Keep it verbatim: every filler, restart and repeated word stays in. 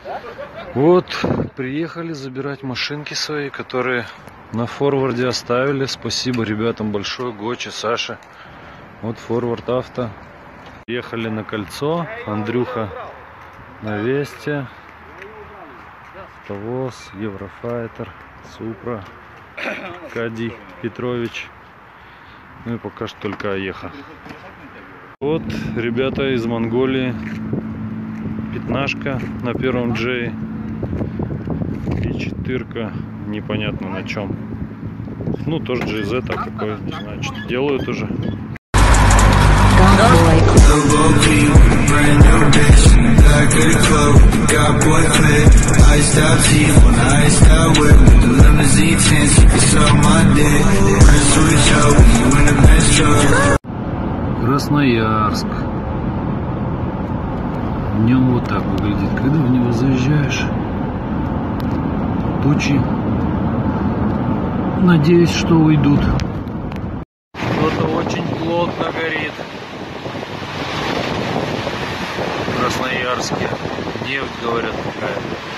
Вот, приехали забирать машинки свои, которые на форварде оставили. Спасибо ребятам большое, Гочи, Саше. Вот форвард авто. Ехали на кольцо. Андрюха на Весте. Повоз, Еврофайтер, Супра, Кадий Петрович. Ну и пока что только Аеха. Вот ребята из Монголии. Пятнашка на первом джее. И четырка непонятно на чем. Ну тоже джей зет, а какой, не знаю, что делают уже. Красноярск. Днем вот так выглядит, когда в него заезжаешь. Тучи. Надеюсь, что уйдут. Что-то очень плотно горит в Красноярске. Нефть, говорят, какая-то.